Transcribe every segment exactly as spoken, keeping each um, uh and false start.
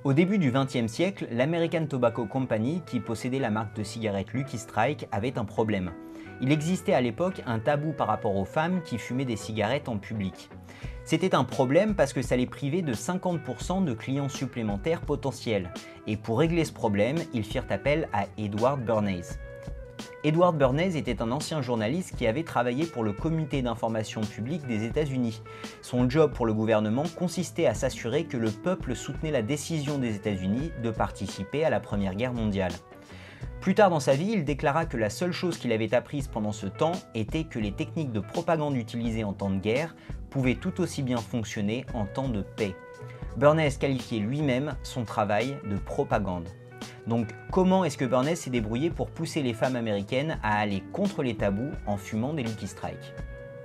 Au début du vingtième siècle, l'American Tobacco Company, qui possédait la marque de cigarettes Lucky Strike, avait un problème. Il existait à l'époque un tabou par rapport aux femmes qui fumaient des cigarettes en public. C'était un problème parce que ça les privait de cinquante pour cent de clients supplémentaires potentiels. Et pour régler ce problème, ils firent appel à Edward Bernays. Edward Bernays était un ancien journaliste qui avait travaillé pour le Comité d'information publique des États-Unis. Son job pour le gouvernement consistait à s'assurer que le peuple soutenait la décision des États-Unis de participer à la Première Guerre mondiale. Plus tard dans sa vie, il déclara que la seule chose qu'il avait apprise pendant ce temps était que les techniques de propagande utilisées en temps de guerre pouvaient tout aussi bien fonctionner en temps de paix. Bernays qualifiait lui-même son travail de propagande. Donc comment est-ce que Bernays s'est débrouillé pour pousser les femmes américaines à aller contre les tabous en fumant des Lucky Strike?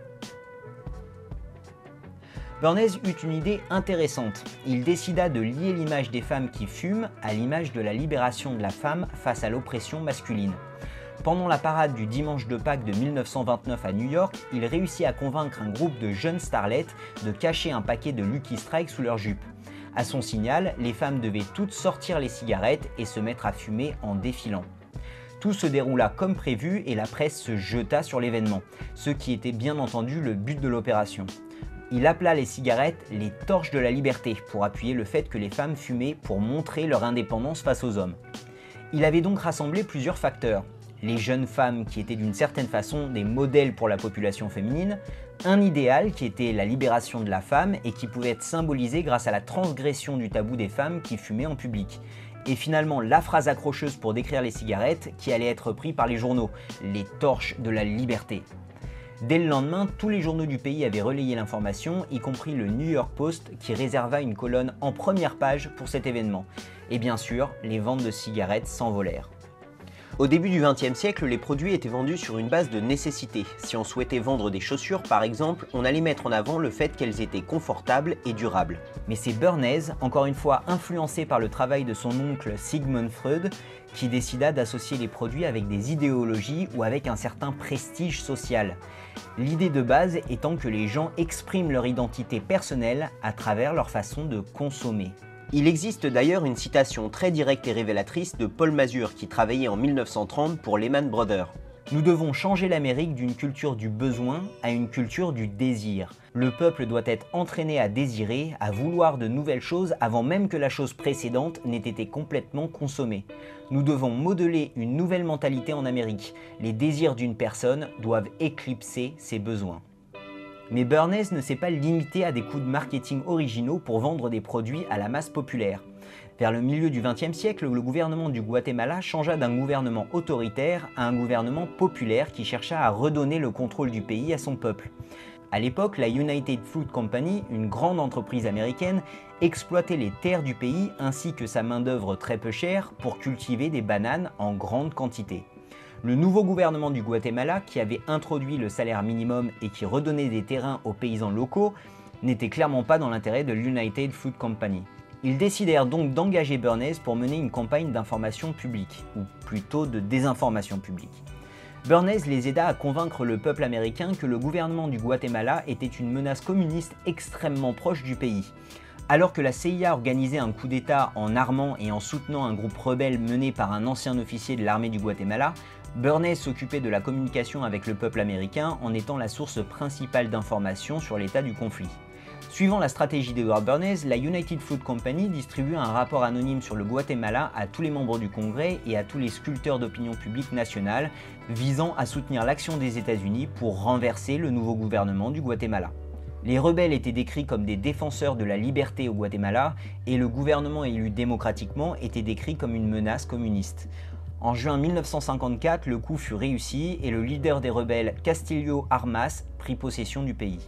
Bernays eut une idée intéressante. Il décida de lier l'image des femmes qui fument à l'image de la libération de la femme face à l'oppression masculine. Pendant la parade du dimanche de Pâques de mille neuf cent vingt-neuf à New York, il réussit à convaincre un groupe de jeunes starlettes de cacher un paquet de Lucky Strike sous leur jupe. À son signal, les femmes devaient toutes sortir les cigarettes et se mettre à fumer en défilant. Tout se déroula comme prévu et la presse se jeta sur l'événement, ce qui était bien entendu le but de l'opération. Il appela les cigarettes « les torches de la liberté » pour appuyer le fait que les femmes fumaient pour montrer leur indépendance face aux hommes. Il avait donc rassemblé plusieurs facteurs. Les jeunes femmes qui étaient d'une certaine façon des modèles pour la population féminine, un idéal qui était la libération de la femme et qui pouvait être symbolisé grâce à la transgression du tabou des femmes qui fumaient en public. Et finalement la phrase accrocheuse pour décrire les cigarettes qui allait être prise par les journaux, « les torches de la liberté ». Dès le lendemain, tous les journaux du pays avaient relayé l'information, y compris le New York Post qui réserva une colonne en première page pour cet événement. Et bien sûr, les ventes de cigarettes s'envolèrent. Au début du vingtième siècle, les produits étaient vendus sur une base de nécessité. Si on souhaitait vendre des chaussures par exemple, on allait mettre en avant le fait qu'elles étaient confortables et durables. Mais c'est Bernays, encore une fois influencé par le travail de son oncle Sigmund Freud, qui décida d'associer les produits avec des idéologies ou avec un certain prestige social. L'idée de base étant que les gens expriment leur identité personnelle à travers leur façon de consommer. Il existe d'ailleurs une citation très directe et révélatrice de Paul Masur qui travaillait en mille neuf cent trente pour Lehman Brothers. Nous devons changer l'Amérique d'une culture du besoin à une culture du désir. Le peuple doit être entraîné à désirer, à vouloir de nouvelles choses avant même que la chose précédente n'ait été complètement consommée. Nous devons modeler une nouvelle mentalité en Amérique. Les désirs d'une personne doivent éclipser ses besoins. Mais Bernays ne s'est pas limité à des coups de marketing originaux pour vendre des produits à la masse populaire. Vers le milieu du vingtième siècle, le gouvernement du Guatemala changea d'un gouvernement autoritaire à un gouvernement populaire qui chercha à redonner le contrôle du pays à son peuple. À l'époque, la United Fruit Company, une grande entreprise américaine, exploitait les terres du pays ainsi que sa main-d'œuvre très peu chère pour cultiver des bananes en grande quantité. Le nouveau gouvernement du Guatemala, qui avait introduit le salaire minimum et qui redonnait des terrains aux paysans locaux, n'était clairement pas dans l'intérêt de l'United Fruit Company. Ils décidèrent donc d'engager Bernays pour mener une campagne d'information publique, ou plutôt de désinformation publique. Bernays les aida à convaincre le peuple américain que le gouvernement du Guatemala était une menace communiste extrêmement proche du pays. Alors que la C I A organisait un coup d'État en armant et en soutenant un groupe rebelle mené par un ancien officier de l'armée du Guatemala, Bernays s'occupait de la communication avec le peuple américain en étant la source principale d'informations sur l'état du conflit. Suivant la stratégie d'Edward Bernays, la United Fruit Company distribue un rapport anonyme sur le Guatemala à tous les membres du Congrès et à tous les sculpteurs d'opinion publique nationale, visant à soutenir l'action des États-Unis pour renverser le nouveau gouvernement du Guatemala. Les rebelles étaient décrits comme des défenseurs de la liberté au Guatemala et le gouvernement élu démocratiquement était décrit comme une menace communiste. En juin mille neuf cent cinquante-quatre, le coup fut réussi et le leader des rebelles, Castillo Armas, prit possession du pays.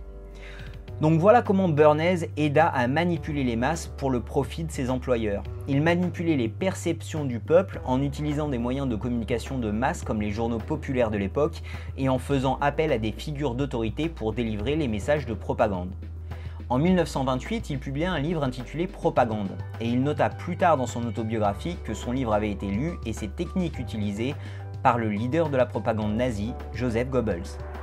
Donc voilà comment Bernays aida à manipuler les masses pour le profit de ses employeurs. Il manipulait les perceptions du peuple en utilisant des moyens de communication de masse comme les journaux populaires de l'époque et en faisant appel à des figures d'autorité pour délivrer les messages de propagande. En mille neuf cent vingt-huit, il publia un livre intitulé Propagande, et il nota plus tard dans son autobiographie que son livre avait été lu et ses techniques utilisées par le leader de la propagande nazie, Joseph Goebbels.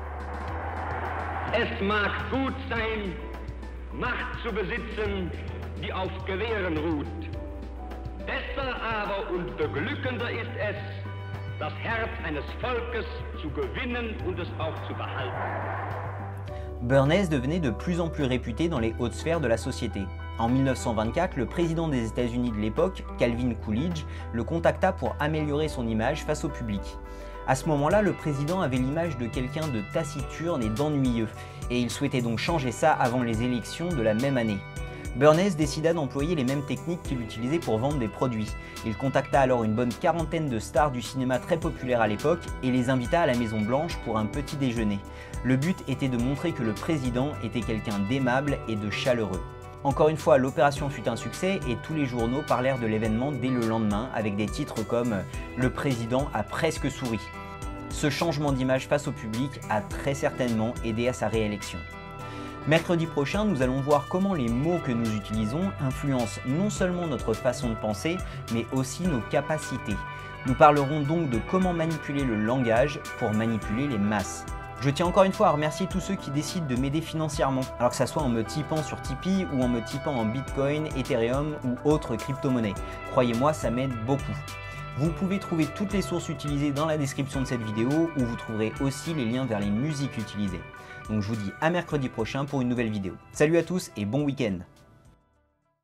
Es mag gut sein, Macht zu besitzen, die auf Gewehren ruht. Besser aber und beglückender ist es, das Herz eines Volkes zu gewinnen und es auch zu behalten. Bernays devenait de plus en plus réputé dans les hautes sphères de la société. En mille neuf cent vingt-quatre, le président des États-Unis de l'époque, Calvin Coolidge, le contacta pour améliorer son image face au public. À ce moment-là, le président avait l'image de quelqu'un de taciturne et d'ennuyeux, et il souhaitait donc changer ça avant les élections de la même année. Bernays décida d'employer les mêmes techniques qu'il utilisait pour vendre des produits. Il contacta alors une bonne quarantaine de stars du cinéma très populaires à l'époque et les invita à la Maison Blanche pour un petit déjeuner. Le but était de montrer que le président était quelqu'un d'aimable et de chaleureux. Encore une fois, l'opération fut un succès et tous les journaux parlèrent de l'événement dès le lendemain avec des titres comme « Le président a presque souri ». Ce changement d'image face au public a très certainement aidé à sa réélection. Mercredi prochain, nous allons voir comment les mots que nous utilisons influencent non seulement notre façon de penser, mais aussi nos capacités. Nous parlerons donc de comment manipuler le langage pour manipuler les masses. Je tiens encore une fois à remercier tous ceux qui décident de m'aider financièrement, alors que ça soit en me tipant sur Tipeee ou en me tipant en Bitcoin, Ethereum ou autres crypto-monnaies. Croyez-moi, ça m'aide beaucoup. Vous pouvez trouver toutes les sources utilisées dans la description de cette vidéo où vous trouverez aussi les liens vers les musiques utilisées. Donc je vous dis à mercredi prochain pour une nouvelle vidéo. Salut à tous et bon week-end!